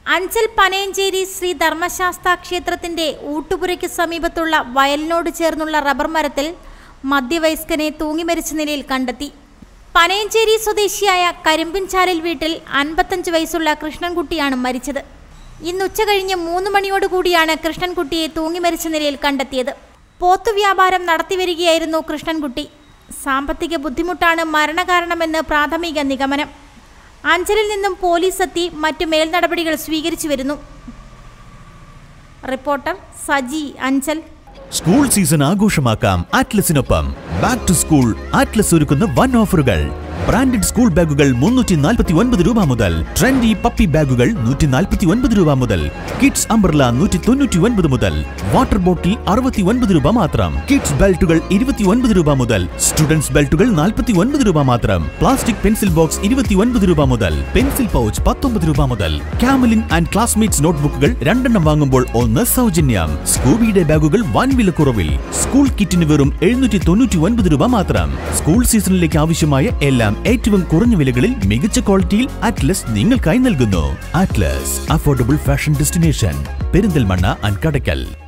അഞ്ചൽ പനയഞ്ചേരി ശ്രീ ധർമ്മശാസ്ത്ര ക്ഷേത്രത്തിന്റെ ഊട്ടുപുരയ്ക്ക് സമീപത്തുള്ള വയലിനോട് ചേർന്നുള്ള റബ്ബർ മരത്തിൽ മധ്യവയസ്കനെ തൂങ്ങിമരിച്ച നിലയിൽ കണ്ടെത്തി. പനയഞ്ചേരി സ്വദേശിയായ കരിമ്പിൻചാലിൽ വീട്ടിൽ 55 വയസ്സുള്ള കൃഷ്ണൻകുട്ടിയാണ് മരിച്ചത്. ഇന്ന് ഉച്ചകഴിഞ്ഞ് 3 മണിയോടുകൂടിയാണ് കൃഷ്ണൻകുട്ടിയെ തൂങ്ങിമരിച്ച നിലയിൽ കണ്ടെത്തിയത്. പോത്തുവ്യാപാരം നടത്തിവരികയായിരുന്നു കൃഷ്ണൻകുട്ടി. സാമ്പത്തിക ബുദ്ധിമുട്ടാണ് മരണകാരണമെന്ന് പ്രാഥമിക നിഗമനം. അഞ്ചലിൽ നിന്നും പോലീസ് എത്തി മറ്റു മേൽനടപടികൾ സ്വീകരിച്ചു വരുന്നു. Reporter Saji, Anchal. School season ആഘോഷമാക്കാം അറ്റ്ലസിനൊപ്പം. ബാക്ക് ടു സ്കൂൾ അറ്റ്ലസ് ഒരുക്കുന്ന വൻ ഓഫറുകൾ. ബ്രാൻഡഡ് സ്കൂൾ ബാഗുകൾ 349 രൂപ മുതൽ, ട്രെൻഡി പപ്പി ബാഗുകൾ 149 രൂപ മുതൽ, കിഡ്സ് അംബ്രല 199 മുതൽ, വാട്ടർ ബോട്ടിൽ 69 രൂപ മാത്രം, കിഡ്സ് ബെൽറ്റുകൾ 29 രൂപ മുതൽ, സ്റ്റുഡൻസ് ബെൽറ്റുകൾ 49 രൂപ മാത്രം, പ്ലാസ്റ്റിക് പെൻസിൽ ബോക്സ് 29 രൂപ മുതൽ, പെൻസിൽ പൗച്ച് 19 രൂപ മുതൽ, കാമലിൻ ആൻഡ് ക്ലാസ്മേറ്റ്സ് നോട്ട്ബുക്കുകൾ 2 എണ്ണം വാങ്ങുമ്പോൾ 1 സൗജന്യം. സ്കൂബിയുടെ ബാഗുകൾ വൻ വിലക്കുറവിൽ. സ്കൂൾ കിറ്റിന് വെറും 799 രൂപ മാത്രം. സ്കൂൾ സീസണിലേക്ക് ആവശ്യമായ എല്ലാം ഏറ്റവും കുറഞ്ഞ വിലകളിൽ മികച്ച ക്വാളിറ്റിയിൽ അറ്റ്ലസ് നിങ്ങൾക്കായി നൽകുന്നു. Atlas, affordable fashion destination, Perinthalmanna and Kadakkal.